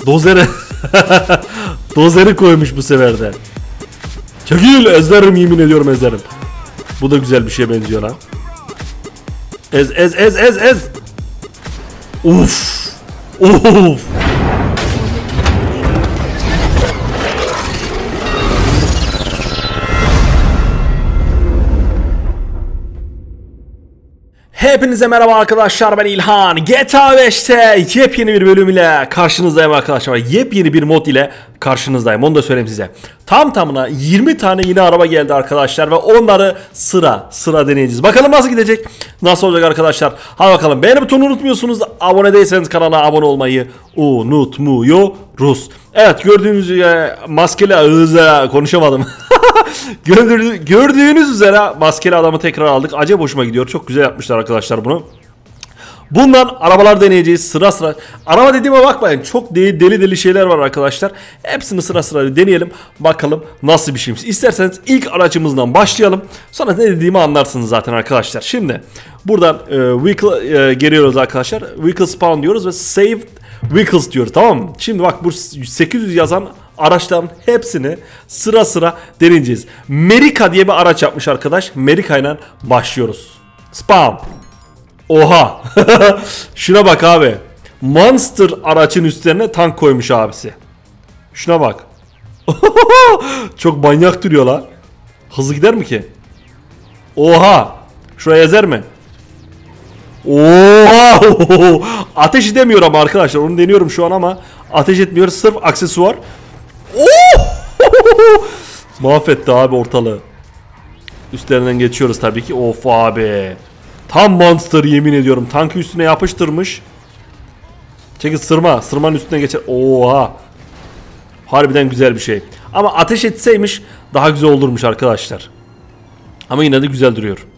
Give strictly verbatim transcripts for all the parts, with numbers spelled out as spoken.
Dozere. Dozeri koymuş bu sefer de. Çekil, ezlerim, yemin ediyorum ezlerim. Bu da güzel bir şeye benziyor lan. Ez ez ez ez ez. Uf. Uf. Hepinize merhaba arkadaşlar, ben İlhan. G T A beşte yepyeni bir bölüm ile karşınızdayım arkadaşlar. Yepyeni bir mod ile karşınızdayım, onu da söyleyeyim size. Tam tamına yirmi tane yeni araba geldi arkadaşlar ve onları sıra sıra deneyeceğiz. Bakalım nasıl gidecek, nasıl olacak arkadaşlar. Hadi bakalım, beğeni butonunu unutmuyorsunuz. Abone değilseniz kanala abone olmayı unutmuyoruz. Evet, gördüğünüz üzere maskeli ağızla konuşamadım. Gördüğünüz, gördüğünüz üzere maskeli adamı tekrar aldık. Acayip hoşuma gidiyor. Çok güzel yapmışlar arkadaşlar bunu. Bundan arabalar deneyeceğiz sıra sıra. Araba dediğime bakmayın. Çok deli deli, deli şeyler var arkadaşlar. Hepsini sıra sıra deneyelim. Bakalım nasıl bir şeymiş. İsterseniz ilk aracımızdan başlayalım. Sonra ne dediğimi anlarsınız zaten arkadaşlar. Şimdi buradan e, vehicle e, geliyoruz arkadaşlar. Vehicle spawn diyoruz ve save vehicles diyoruz, tamam mı? Şimdi bak, bu sekiz yüz yazan araçların hepsini sıra sıra deneyeceğiz. Merica diye bir araç yapmış arkadaş. Merica ile başlıyoruz. Spawn. Oha. Şuna bak abi. Monster aracın üstlerine tank koymuş abisi. Şuna bak. Çok manyak duruyor lan. Hızlı gider mi ki? Oha. Şuraya ezer mi? Oha. Ateş edemiyor ama arkadaşlar, onu deniyorum şu an ama ateş etmiyor, sırf aksesuar. Mahvetti abi ortalığı. Üstlerinden geçiyoruz tabii ki. Of abi. Tam monster, yemin ediyorum. Tankı üstüne yapıştırmış. Çekil, sırma. Sırmanın üstüne geçer. Oha. Harbiden güzel bir şey. Ama ateş etseymiş daha güzel olurmuş arkadaşlar. Ama yine de güzel duruyor.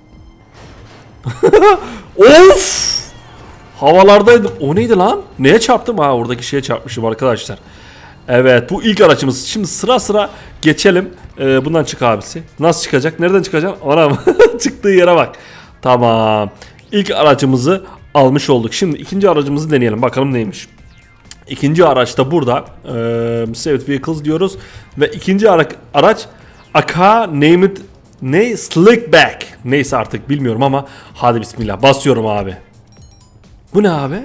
Of. Havalardaydım. O neydi lan? Neye çarptım? Ha, oradaki şeye çarpmışım arkadaşlar. Evet, bu ilk araçımız. Şimdi sıra sıra geçelim. Ee, bundan çık abisi. Nasıl çıkacak? Nereden çıkacak? Anam. Çıktığı yere bak. Tamam. İlk aracımızı almış olduk. Şimdi ikinci aracımızı deneyelim. Bakalım neymiş. İkinci araç da burada. Ee, Saved Vehicles diyoruz. Ve ikinci ara araç Aka Name It ne? Slickback. Neyse artık bilmiyorum ama hadi bismillah. Basıyorum abi. Bu ne abi?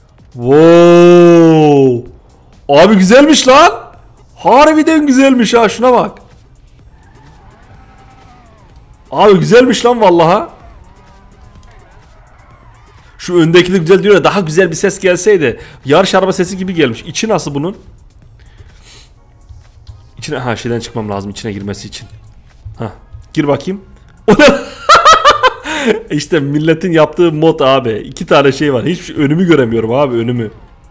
Wow. Abi güzelmiş lan. Harbiden güzelmiş ha, şuna bak. Abi güzelmiş lan vallaha. Şu öndeki de güzel diyor ya, daha güzel bir ses gelseydi. Yarış araba sesi gibi gelmiş. İçi nasıl bunun? İçine, ha şeyden çıkmam lazım içine girmesi için. Ha, gir bakayım. İşte milletin yaptığı mod abi. İki tane şey var. Hiç önümü göremiyorum abi, önümü.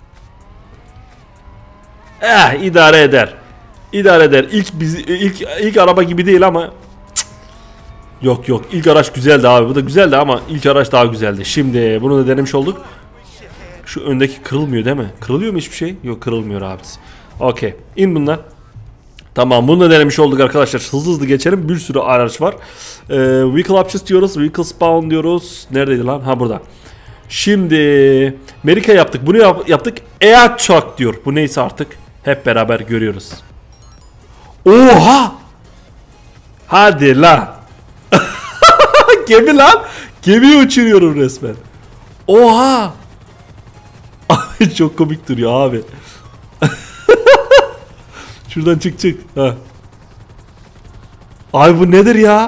Eh, idare eder. İdare eder. İlk biz ilk ilk araba gibi değil ama cık. Yok yok, ilk araç güzeldi abi. Bu da güzeldi ama ilk araç daha güzeldi. Şimdi bunu da denemiş olduk. Şu öndeki kırılmıyor değil mi? Kırılıyor mu hiçbir şey? Yok, kırılmıyor abisi. Okey. İn bundan. Tamam, bunu da denemiş olduk arkadaşlar. Hızlı hızlı geçelim. Bir sürü araç var. Ee, vehicle options diyoruz. Vehicle spawn diyoruz. Neredeydi lan? Ha, burada. Şimdi Merica yaptık. Bunu yap yaptık. Air truck diyor. Bu neyse artık. Hep beraber görüyoruz. Oha! Hadi lan. Gemi lan. Gemiyi uçuruyorum resmen. Oha! Abi çok komik duruyor abi. Şuradan çık çık. Ha. Ay bu nedir ya?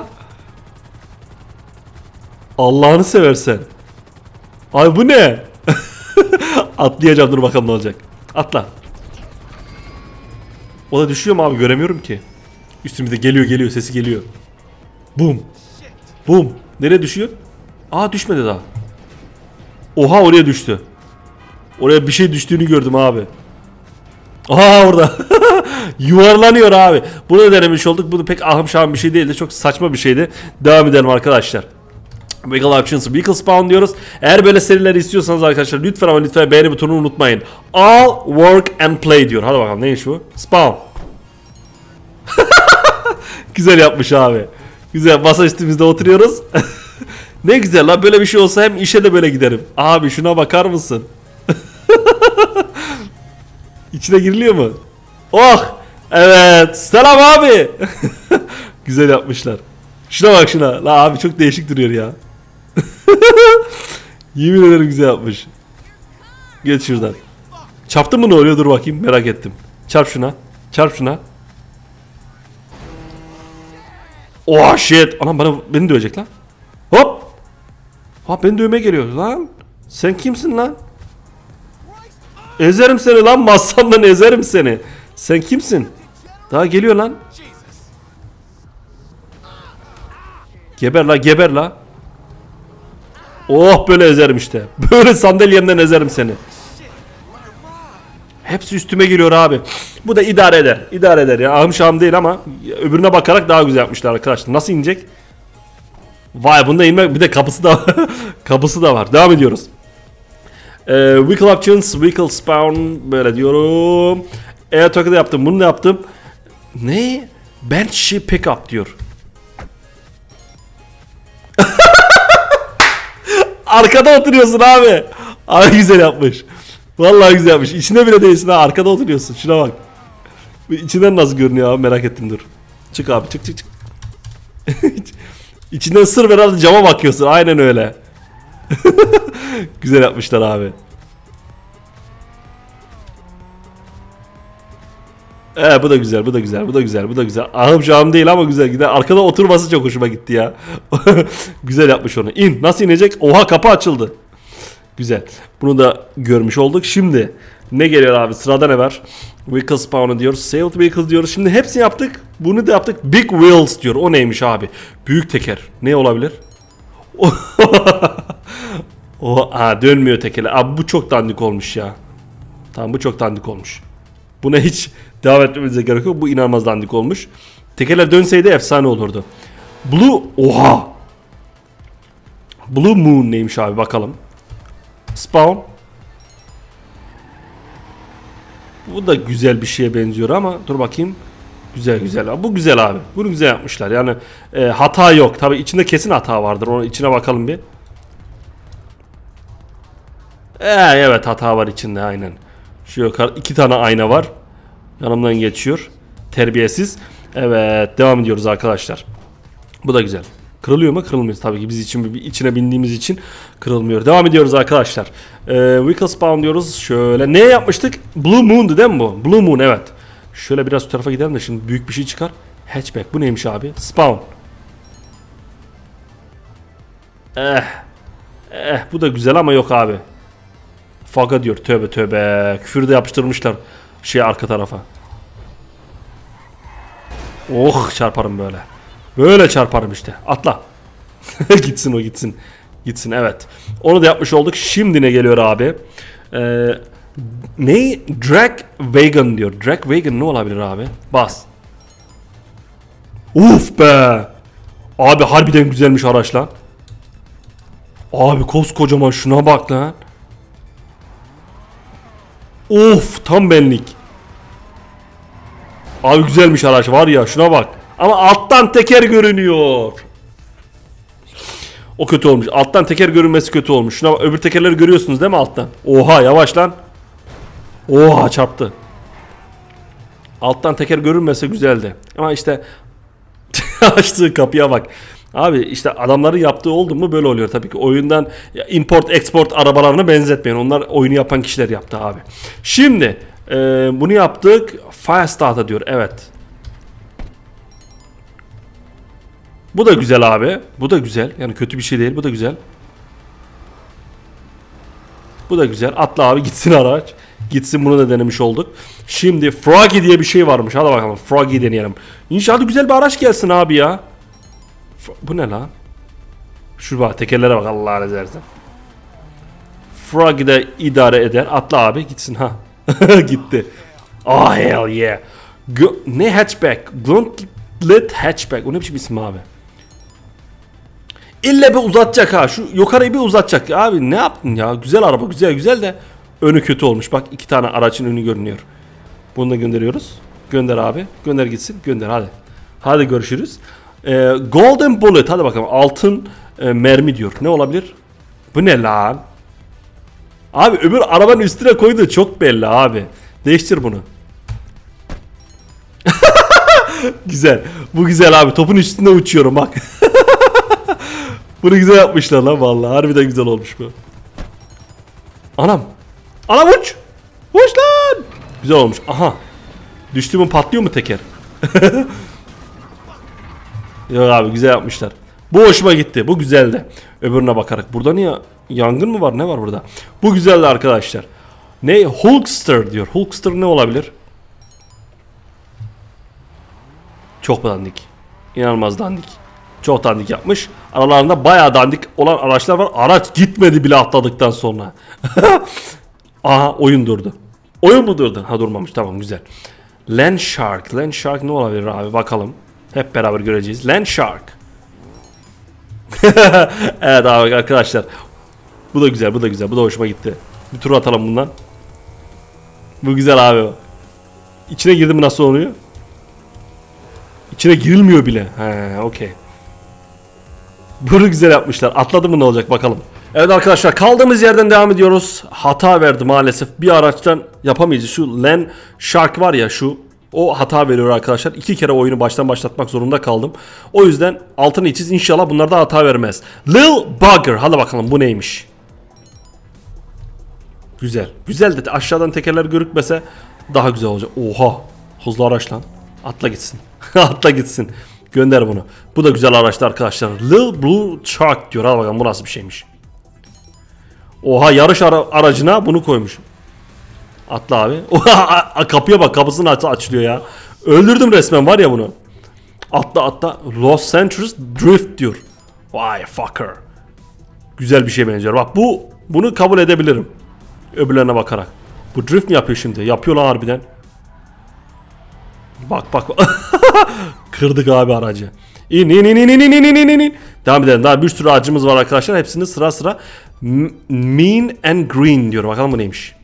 Allah'ını seversen. Ay bu ne? Atlayacağım, dur bakalım ne olacak. Atla. O da düşüyor mu abi, göremiyorum ki. Üstümüzde geliyor geliyor, sesi geliyor. Boom. Boom. Nereye düşüyor? Aa, düşmedi daha. Oha, oraya düştü. Oraya bir şey düştüğünü gördüm abi. Aha, orada. Yuvarlanıyor abi. Bunu da denemiş olduk. Bu da pek ahım şahım bir şey değildi. Çok saçma bir şeydi. Devam edelim arkadaşlar. Vehicle options, vehicle spawn diyoruz. Eğer böyle seriler istiyorsanız arkadaşlar lütfen ama lütfen beğeni butonunu unutmayın. All work and play diyor. Hadi bakalım neymiş bu? Spawn. Güzel yapmış abi. Güzel, masa üstümüzde oturuyoruz. Ne güzel lan, böyle bir şey olsa hem işe de böyle giderim. Abi şuna bakar mısın? İçine giriliyor mu? Oh! Evet. Selam abi. Güzel yapmışlar. Şuna bak şuna. La abi çok değişik duruyor ya. Yemin ederim güzel yapmış. Geç şuradan. Çarptın mı ne oluyor? Dur bakayım merak ettim. Çarp şuna. Çarp şuna. Oh shit. Anam bana beni dövecek lan. Hop. Ha beni dövmeye geliyor lan. Sen kimsin lan? Ezerim seni lan, masamdan ezerim seni. Sen kimsin? Daha geliyor lan. Geber la, geber la. Oh böyle ezerim işte. Böyle sandalyemden ezerim seni. Hepsi üstüme geliyor abi. Bu da idare eder. İdare eder ya. Ahım şahım değil ama öbürüne bakarak daha güzel yapmışlar arkadaşlar. Nasıl inecek? Vay bunda inmek, bir de kapısı da kapısı da var. Devam ediyoruz. Ee, Vehicle Options, Vehicle Spawn böyle diyorum. Air Token'da yaptım. Bunu da yaptım. Ne? Banshee Pickup diyor. Arkada oturuyorsun abi. Abi güzel yapmış. Vallahi güzel yapmış. İçine bile değilsin ha. Arkada oturuyorsun. Şuna bak. İçinden nasıl görünüyor abi, merak ettim, dur. Çık abi, çık çık çık. İçinden sır ver, cama bakıyorsun. Aynen öyle. Güzel yapmışlar abi. Ee, bu da güzel, bu da güzel, bu da güzel, bu da güzel. Ahım şahım değil ama güzel gider. Arkada oturması çok hoşuma gitti ya. Güzel yapmış onu. İn, nasıl inecek? Oha, kapı açıldı. Güzel. Bunu da görmüş olduk. Şimdi ne geliyor abi? Sırada ne var? Vehicle Spawn'ı diyoruz. Saved Vehicles diyoruz. Şimdi hepsini yaptık. Bunu da yaptık. Big Wheels diyor. O neymiş abi? Büyük teker. Ne olabilir? O ha, dönmüyor tekerler. Abi bu çok dandik olmuş ya. Tamam, bu çok dandik olmuş. Buna hiç devam etmemize gerek yok. Bu inanılmaz dandik olmuş. Tekerler dönseydi efsane olurdu. Blue, oha. Blue Moon neymiş abi, bakalım. Spawn. Bu da güzel bir şeye benziyor ama dur bakayım. Güzel güzel. Bu güzel abi. Bunu güzel yapmışlar. Yani e, hata yok. Tabii içinde kesin hata vardır. Onun içine bakalım bir. Ee, evet hata var içinde aynen. Şu yukarı iki tane ayna var. Yanımdan geçiyor. Terbiyesiz. Evet, devam ediyoruz arkadaşlar. Bu da güzel. Kırılıyor mu? Kırılmıyor. Tabii ki biz için içine bindiğimiz için kırılmıyor. Devam ediyoruz arkadaşlar. Ee, Vehicle Spawn diyoruz. Şöyle ne yapmıştık? Blue Moon'du değil mi bu? Blue Moon, evet. Şöyle biraz şu tarafa gidelim de şimdi büyük bir şey çıkar. Hatchback. Bu neymiş abi? Spawn. Eh. Eh, bu da güzel ama yok abi. Faga diyor. Tövbe tövbe. Küfür de yapıştırmışlar şey arka tarafa. Oh, çarparım böyle. Böyle çarparım işte. Atla. Gitsin o, gitsin. Gitsin, evet. Onu da yapmış olduk. Şimdi ne geliyor abi? Ee, ne? Drag Wagon diyor. Drag Wagon ne olabilir abi? Bas. Uf be. Abi harbiden güzelmiş araç lan. Abi koskocaman, şuna bak lan. Of, tam benlik. Abi güzelmiş araç var ya, şuna bak. Ama alttan teker görünüyor. O kötü olmuş. Alttan teker görünmesi kötü olmuş. Şuna bak, öbür tekerleri görüyorsunuz değil mi alttan? Oha, yavaş lan. Oha, çarptı. Alttan teker görünmese güzeldi. Ama işte açtığı kapıya bak. Abi işte adamların yaptığı oldu mu böyle oluyor tabii ki. Oyundan import export arabalarına benzetmeyin. Onlar oyunu yapan kişiler yaptı abi. Şimdi e, bunu yaptık. Fire start'a diyor. Evet. Bu da güzel abi. Bu da güzel. Yani kötü bir şey değil. Bu da güzel. Bu da güzel. Atla abi, gitsin araç. Gitsin, bunu da denemiş olduk. Şimdi Froggy diye bir şey varmış. Hadi bakalım Froggy deneyelim. İnşallah güzel bir araç gelsin abi ya. Bu ne lan? Şu bak, tekerlere bak Allah'ını seversen. Froggy de idare eder. Atla abi, gitsin ha. Gitti. Oh hell yeah. Go ne hatchback? Gauntlet hatchback. O ne biçim isim abi? İlle bir uzatacak ha. Şu yukarıyı bir uzatacak. Abi ne yaptın ya? Güzel araba, güzel güzel de önü kötü olmuş. Bak, iki tane aracın önü görünüyor. Bunu da gönderiyoruz. Gönder abi. Gönder gitsin. Gönder hadi. Hadi görüşürüz. Ee, Golden Bullet. Hadi bakalım. Altın e, mermi diyor. Ne olabilir? Bu ne lan? Abi öbür arabanın üstüne koyduğu çok belli abi. Değiştir bunu. Güzel. Bu güzel abi. Topun üstünde uçuyorum bak. Bunu güzel yapmışlar lan vallahi. Harbiden güzel olmuş bu. Anam. Anam uç. Uç lan. Güzel olmuş. Aha. Düştü mü patlıyor mu teker? Yok abi güzel yapmışlar. Bu hoşuma gitti. Bu güzeldi. Öbürüne bakarak. Burada niye yangın mı var? Ne var burada? Bu güzeldi arkadaşlar. Ne? Hulkster diyor. Hulkster ne olabilir? Çok dandik. İnanılmaz dandik. Çok dandik yapmış. Aralarında bayağı dandik olan araçlar var. Araç gitmedi bile atladıktan sonra. Aha oyun durdu. Oyun mu durdu? Ha durmamış. Tamam güzel. Land Shark. Land Shark ne olabilir abi? Bakalım. Hep beraber göreceğiz. Land Shark. Evet abi arkadaşlar. Bu da güzel. Bu da güzel. Bu da hoşuma gitti. Bir tur atalım bundan. Bu güzel abi. İçine girdim nasıl oluyor? İçine girilmiyor bile. He, okey. Bunu güzel yapmışlar. Atladı mı ne olacak bakalım. Evet arkadaşlar kaldığımız yerden devam ediyoruz. Hata verdi maalesef. Bir araçtan yapamayacağız. Şu Land Shark var ya şu. O hata veriyor arkadaşlar. İki kere oyunu baştan başlatmak zorunda kaldım. O yüzden altını içiz. İnşallah bunlarda hata vermez. Lil Bugger. Hadi bakalım bu neymiş? Güzel. Güzel de aşağıdan tekerler görükmese daha güzel olacak. Oha. Hızlı araç lan. Atla gitsin. Atla gitsin. Gönder bunu. Bu da güzel araçtı arkadaşlar. Lil Blue Shark diyor. Hadi bakalım bu nasıl bir şeymiş. Oha yarış ara aracına bunu koymuş. Atla abi. Oha kapıya bak kapısını aç açılıyor ya. Öldürdüm resmen var ya bunu. Atla atla. Los Angeles Drift diyor. Vay fucker. Güzel bir şey benziyor. Bak bu bunu kabul edebilirim. Öbürlerine bakarak. Bu drift mi yapıyor şimdi? Yapıyorlar harbiden. Bak bak. Kırdık abi aracı. İn in in in in in in in in. Devam edelim. Daha bir sürü aracımız var arkadaşlar. Hepsini sıra sıra Mean and Green diyor. Bakalım bu neymiş.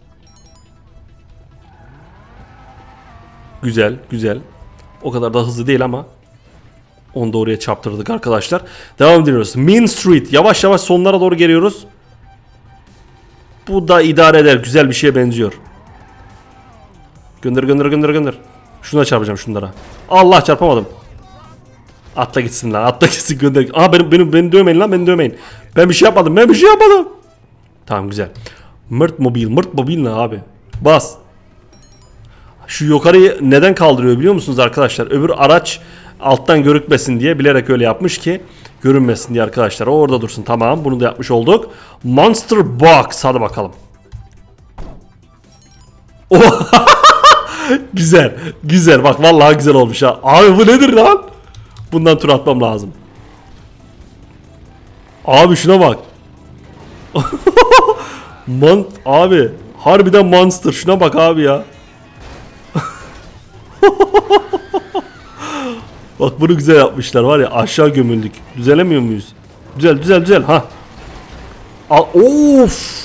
Güzel güzel. O kadar da hızlı değil ama. Onu da oraya çarptırdık arkadaşlar. Devam ediyoruz. Mean Street. Yavaş yavaş sonlara doğru geliyoruz. Bu da idare eder. Güzel bir şeye benziyor. Gönder gönder gönder gönder. Şuna çarpacağım şunlara. Allah çarpamadım. Atla gitsin lan. Atla gitsin gönder. Aa benim beni beni dövmeyin lan. Beni dövmeyin. Ben bir şey yapmadım. Ben bir şey yapmadım. Tamam güzel. Mırt mobil. Mırt mobil ne abi? Bas. Şu yukarıyı neden kaldırıyor biliyor musunuz arkadaşlar? Öbür araç alttan görükmesin diye bilerek öyle yapmış ki görünmesin diye arkadaşlar. O orada dursun. Tamam bunu da yapmış olduk. Monster Box. Hadi bakalım. Güzel. Güzel. Bak vallahi güzel olmuş ha. Abi bu nedir lan? Bundan tur atmam lazım. Abi şuna bak. Man abi harbiden monster. Şuna bak abi ya. Bak bunu güzel yapmışlar var ya aşağı gömüldük. Düzelemiyor muyuz? Düzel düzel düzel ha. Al of.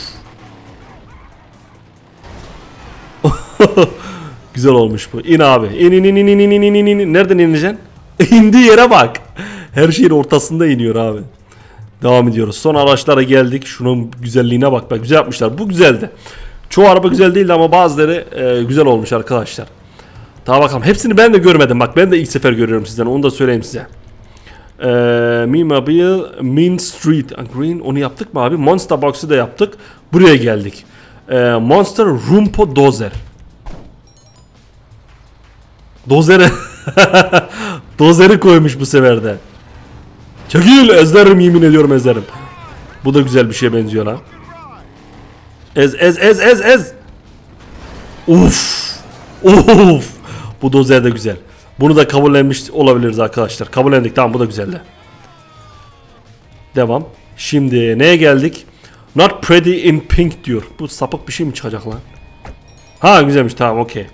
Güzel olmuş bu. İn abi. İn in in in in in in in in. Nereden ineceksin? İndiği yere bak. Her şeyin ortasında iniyor abi. Devam ediyoruz. Son araçlara geldik. Şunun güzelliğine bak. Bak güzel yapmışlar. Bu güzeldi. Çoğu araba güzel değildi ama bazıları e, güzel olmuş arkadaşlar. Daha bakalım. Hepsini ben de görmedim. Bak ben de ilk sefer görüyorum sizden. Onu da söyleyeyim size. Ee, Me Mobile, Mean Street, Green. Onu yaptık mı abi? Monster Box'u da yaptık. Buraya geldik. Ee, Monster Rumpo Dozer. Dozer'e Dozer'i koymuş bu sefer de. Çekil ezlerim yemin ediyorum ezlerim. Bu da güzel bir şeye benziyor lan. Ez ez ez ez ez. Uf. Uf. Bu Dozer de güzel. Bunu da kabullenmiş olabiliriz arkadaşlar. Kabullendik tamam bu da güzeldi. Devam. Şimdi neye geldik? Not pretty in pink diyor. Bu sapık bir şey mi çıkacak lan? Ha güzelmiş tamam okey.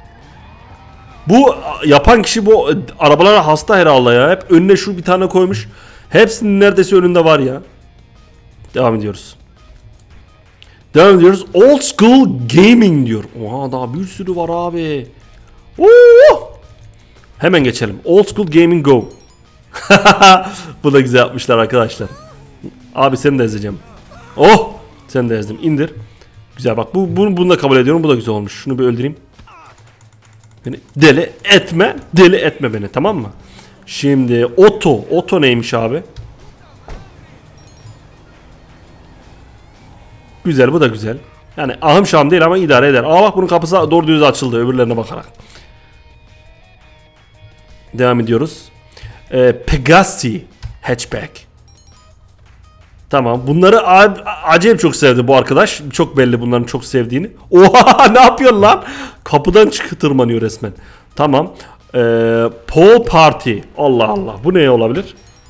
Bu yapan kişi bu arabalara hasta herhalde ya. Hep önüne şu bir tane koymuş. Hepsinin neredeyse önünde var ya. Devam ediyoruz. Devam ediyoruz. Old School Gaming diyor. Oha daha bir sürü var abi. Oo! Hemen geçelim. Old School Gaming Go. Bu da güzel yapmışlar arkadaşlar. Abi seni de ezeceğim. Oh! Sen de ezdim. İndir. Güzel bak bu, bunu, bunu da kabul ediyorum. Bu da güzel olmuş. Şunu bir öldüreyim. Beni deli etme. Deli etme beni, tamam mı? Şimdi Otto. Otto neymiş abi? Güzel, bu da güzel. Yani ahım şahım değil ama idare eder. Aa bak bunun kapısı doğru düz açıldı öbürlerine bakarak. Devam ediyoruz. Ee, Pegasi hatchback. Tamam. Bunları acayip çok sevdi bu arkadaş. Çok belli bunların çok sevdiğini. Oha ne yapıyorsun lan? Kapıdan çıkıp tırmanıyor resmen. Tamam. Ee, Pool Party. Allah Allah. Bu ne olabilir?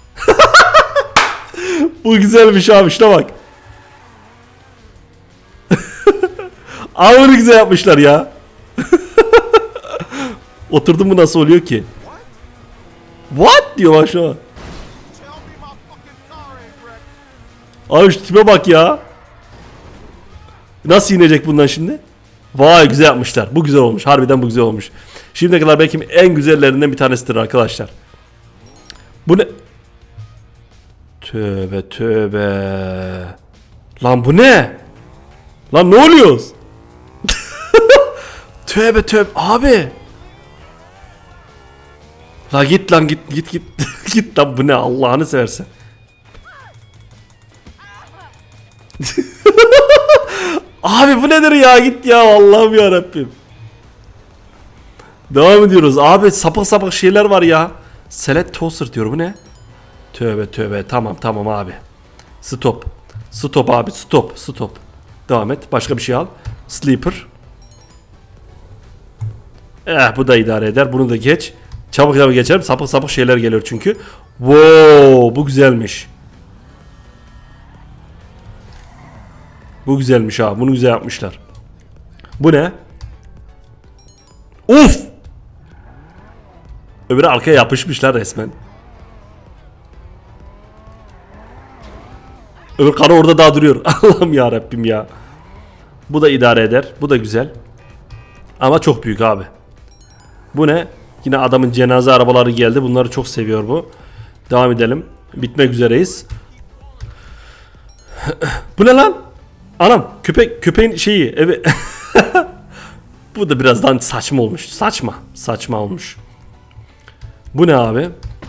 Bu güzelmiş abi. Şuna bak. Ağır güzel yapmışlar ya. Oturdum mu nasıl oluyor ki? What diyor bak şu an. Abi şu tipe bak ya. Nasıl inecek bundan şimdi? Vay güzel yapmışlar. Bu güzel olmuş. Harbiden bu güzel olmuş. Şimdiye kadar belki en güzellerinden bir tanesidir arkadaşlar. Bu ne? Tövbe tövbe. Lan bu ne? Lan ne oluyoruz? Tövbe tövbe abi. La git lan git git git. Git lan bu ne Allah'ını seversen. Abi bu nedir ya git ya Allah'ım ya Rabbim. Devam ediyoruz abi sapık sapık şeyler var ya. Select toaster diyor bu ne? Tövbe tövbe tamam tamam abi. Stop. Stop abi stop stop. Devam et başka bir şey al. Sleeper. Eh bu da idare eder bunu da geç. Çabuk çabuk geçelim sapık sapık şeyler geliyor çünkü. Wow bu güzelmiş. Bu güzelmiş abi. Bunu güzel yapmışlar. Bu ne? Uf! Öbürü arkaya yapışmışlar resmen. Öbür karı orada daha duruyor. Allah'ım ya Rabbim ya. Bu da idare eder. Bu da güzel. Ama çok büyük abi. Bu ne? Yine adamın cenaze arabaları geldi. Bunları çok seviyor bu. Devam edelim. Bitmek üzereyiz. Bu ne lan? Anam köpek köpeğin şeyi evi. Bu da birazdan saçma olmuş. Saçma. Saçma olmuş. Bu ne abi?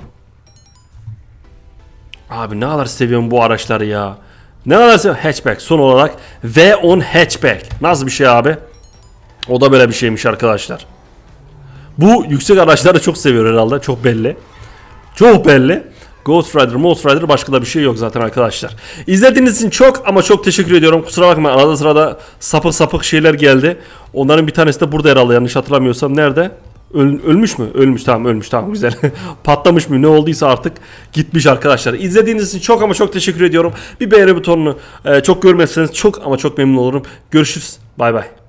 Abi ne kadar seviyorum bu araçları ya. Ne kadar seviyorum. Hatchback son olarak. V on hatchback. Nasıl bir şey abi? O da böyle bir şeymiş arkadaşlar. Bu yüksek araçları çok seviyor herhalde. Çok belli. Çok belli. Ghost Rider, Ghost Rider başka da bir şey yok zaten arkadaşlar. İzlediğiniz için çok ama çok teşekkür ediyorum. Kusura bakmayın arada sırada sapık sapık şeyler geldi. Onların bir tanesi de burada herhalde yanlış hatırlamıyorsam. Nerede? Öl, ölmüş mü? Ölmüş tamam ölmüş tamam güzel. Patlamış mı ne olduysa artık gitmiş arkadaşlar. İzlediğiniz için çok ama çok teşekkür ediyorum. Bir beğeni butonunu e, çok görmezseniz çok ama çok memnun olurum. Görüşürüz. Bay bay.